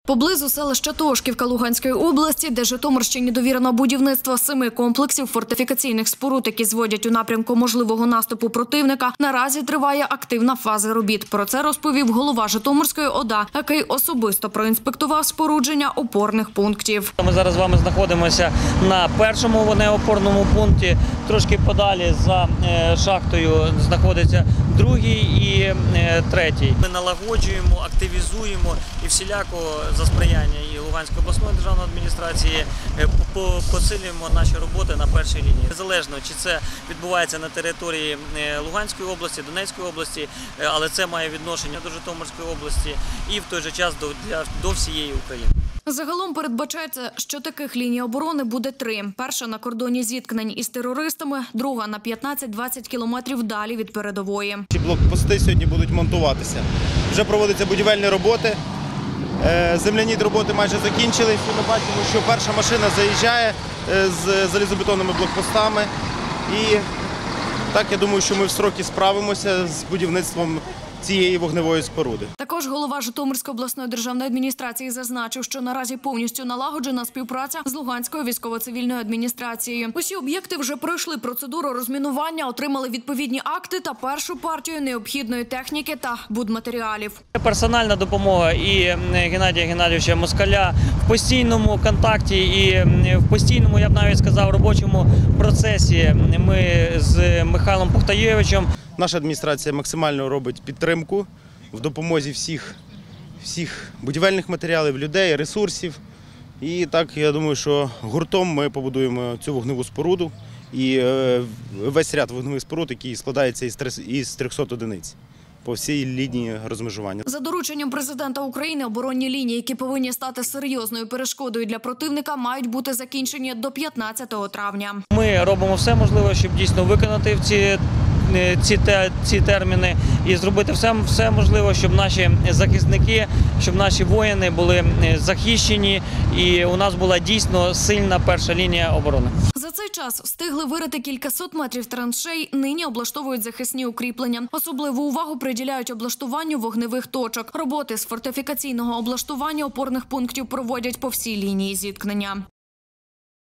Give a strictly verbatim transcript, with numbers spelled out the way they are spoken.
Поблизу селища Тошківка Луганської області, де Житомирщині довірено будівництво семи комплексів фортифікаційних споруд, які зводять у напрямку можливого наступу противника, наразі триває активна фаза робіт. Про це розповів голова Житомирської ОДА, який особисто проінспектував спорудження опорних пунктів. Ми зараз з вами знаходимося на першому вогнеопорному пункті. Трошки подалі за шахтою знаходиться другий і третій. Ми налагоджуємо, активізуємо і всіляко за сприяння і Луганської обласної державної адміністрації посилюємо наші роботи на першій лінії. Незалежно, чи це відбувається на території Луганської області, Донецької області, але це має відношення до Житомирської області і в той же час до, до всієї України. Загалом передбачається, що таких ліній оборони буде три. Перша на кордоні зіткнень із терористами, друга на п'ятнадцять-двадцять кілометрів далі від передової. Ці блокпости сьогодні будуть монтуватися. Вже проводяться будівельні роботи. Земляні роботи майже закінчились. Ми бачимо, що перша машина заїжджає з залізобетонними блокпостами. І так, я думаю, що ми в строки справимося з будівництвом цієї вогневої споруди. Також голова Житомирської обласної державної адміністрації зазначив, що наразі повністю налагоджена співпраця з Луганською військово-цивільною адміністрацією. Усі об'єкти вже пройшли процедуру розмінування, отримали відповідні акти та першу партію необхідної техніки та будматеріалів. Персональна допомога і Геннадія Геннадійовича Москаля в постійному контакті і в постійному, я б навіть сказав, робочому процесі ми з Михайлом Пухтаєвичем. Наша адміністрація максимально робить підтримку в допомозі всіх, всіх будівельних матеріалів, людей, ресурсів. І так, я думаю, що гуртом ми побудуємо цю вогневу споруду і весь ряд вогневих споруд, який складається із трьохсот одиниць по всій лінії розмежування. За дорученням президента України оборонні лінії, які повинні стати серйозною перешкодою для противника, мають бути закінчені до п'ятнадцятого травня. Ми робимо все можливе, щоб дійсно виконати ці Ці, ці терміни і зробити все, все можливе, щоб наші захисники, щоб наші воїни були захищені і у нас була дійсно сильна перша лінія оборони. За цей час встигли вирити кількасот метрів траншей, нині облаштовують захисні укріплення. Особливу увагу приділяють облаштуванню вогневих точок. Роботи з фортифікаційного облаштування опорних пунктів проводять по всій лінії зіткнення.